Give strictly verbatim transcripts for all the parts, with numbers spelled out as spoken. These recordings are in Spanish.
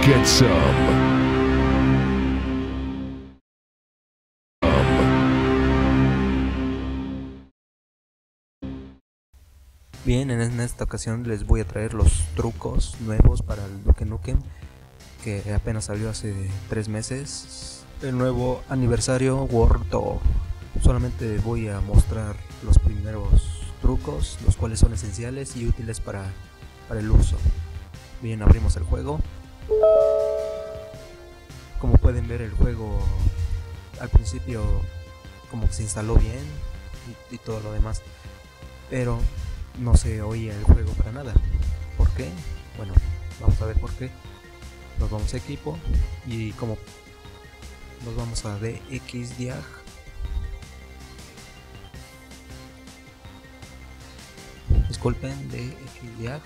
get some. Bien, en esta ocasión les voy a traer los trucos nuevos para el Duke Nukem, que apenas salió hace tres meses. El nuevo aniversario World Tour. Solamente voy a mostrar los primeros trucos, los cuales son esenciales y útiles para, para el uso. Bien, abrimos el juego. Como pueden ver, el juego al principio como que se instaló bien y, y todo lo demás, pero no se oía el juego para nada. ¿Por qué? Bueno, vamos a ver por qué. Nos vamos a equipo y como nos vamos a D X Diag. Disculpen, D X Diag.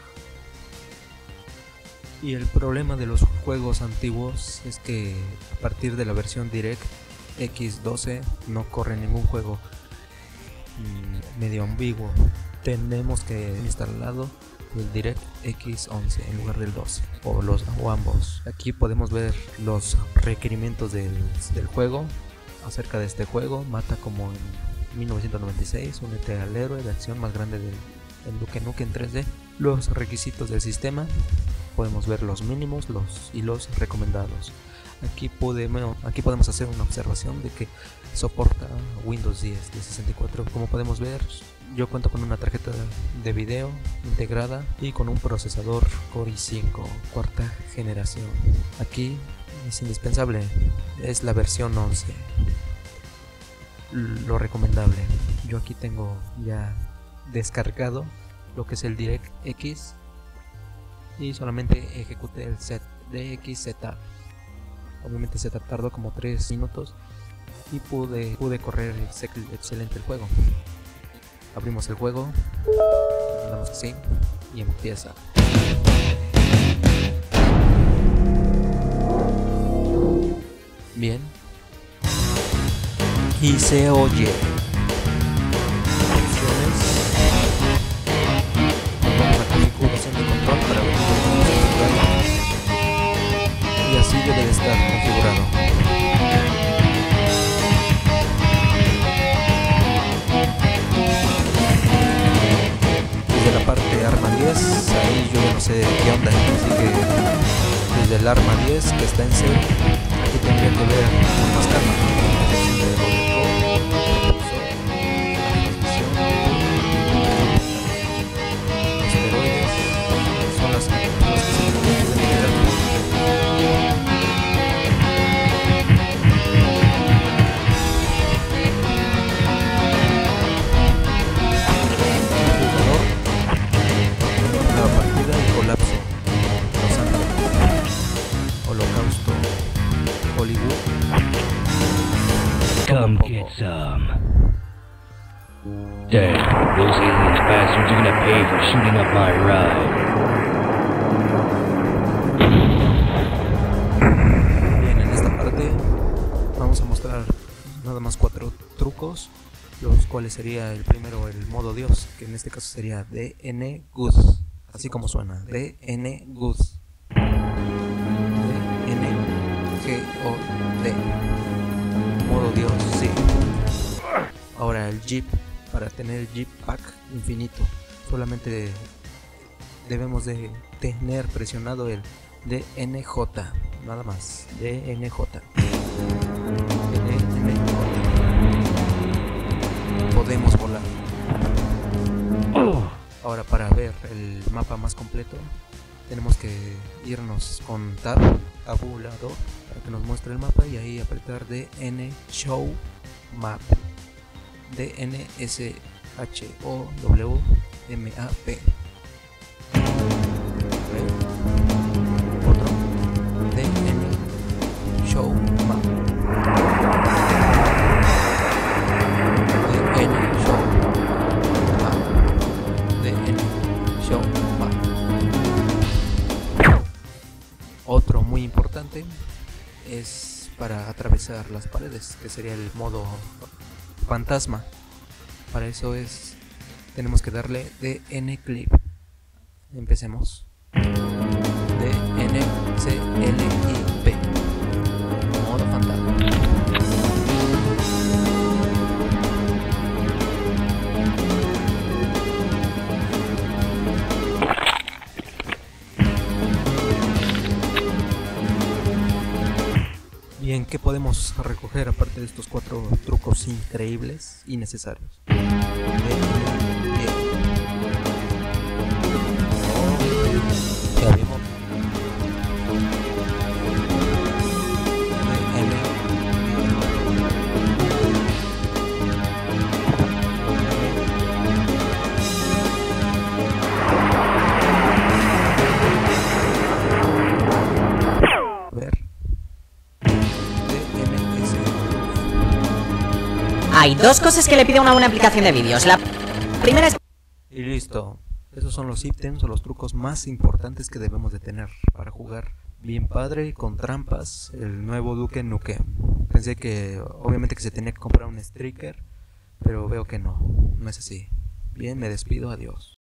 Y el problema de los juegos antiguos es que a partir de la versión DirectX doce no corre ningún juego mmm, medio ambiguo. Tenemos que instalado el DirectX once en lugar del doce o los o ambos. Aquí podemos ver los requerimientos del, del juego acerca de este juego. Mata como en mil novecientos noventa y seis, únete al héroe de acción más grande del, del Duke Nukem tres D. Los requisitos del sistema, podemos ver los mínimos los y los recomendados. Aquí podemos, aquí podemos hacer una observación de que soporta Windows diez de sesenta y cuatro. Como podemos ver, yo cuento con una tarjeta de video integrada y con un procesador Core i cinco cuarta generación. Aquí es indispensable, es la versión once. Lo recomendable, yo aquí tengo ya descargado lo que es el DirectX y solamente ejecuté el set DX Setup. Obviamente se tardó como tres minutos y pude, pude correr excelente el juego. Abrimos el juego, damos así y empieza. Bien. Y se oye. Opciones. Nos vamos a configuración de control para ver cómo se configura. Y así debe de estar configurado. Desde la parte arma diez, ahí yo ya no sé qué onda, así que desde el arma diez que está en cero, aquí tendría que ver con más calma. Esteroides son las que se pueden generar. Colapso, Los Ángeles, Holocausto, Hollywood. Come get some. Damn, those aliens bastards are gonna pay for shooting up my ride. Bien, en esta parte vamos a mostrar nada más cuatro trucos, los cuales sería el primero el modo Dios, que en este caso sería D N Good. Así como suena, D N Good. D N G O D. Modo Dios, sí. Ahora el Jeep, para tener Jeep Pack infinito, solamente debemos de tener presionado el D N J, nada más, D N J. D N J. Podemos volar. Ahora, para ver el mapa más completo tenemos que irnos con Tab, tabulador, para que nos muestre el mapa y ahí apretar D N Show Map. D N S H O W M A P. Otro D N Show Map. D N Show D N Show Map. Otro muy importante es para atravesar las paredes, que sería el modo fantasma. Para eso es tenemos que darle D N Clip. Empecemos. D N N C L I P. Modo fantasma. Bien, ¿qué podemos recoger aparte de estos cuatro trucos increíbles y necesarios? Ya vimos. A ver. Hay dos cosas que le pide a una buena aplicación de vídeos. La primera es... Y listo. Esos son los ítems o los trucos más importantes que debemos de tener para jugar bien padre y con trampas el nuevo Duke Nukem. Pensé que obviamente que se tenía que comprar un striker, pero veo que no, no es así. Bien, me despido, adiós.